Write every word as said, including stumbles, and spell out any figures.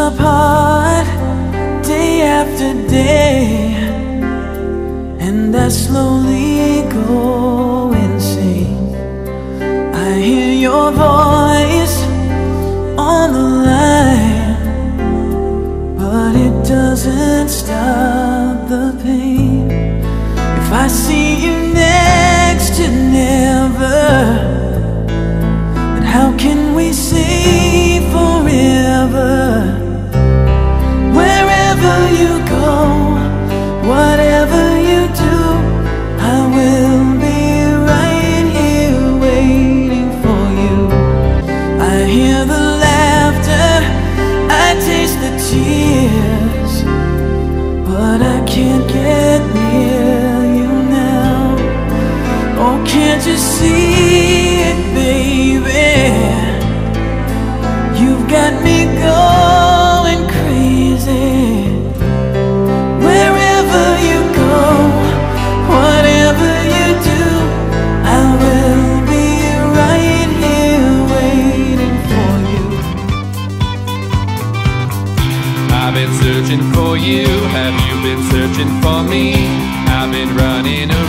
apart day after day, and I slowly go insane. I hear your voice on the line, but it doesn't stop the pain. If I see you next to never, then how can we say forever? Wherever you go, whatever you do, I will be right here waiting for you. I hear the laughter, I taste the tears, but I can't get near you now. Oh, can't you see it, baby? You've got me going crazy. Wherever you go, whatever you do, I will be right here waiting for you. I've been searching for you, have you been searching for me? I've been running around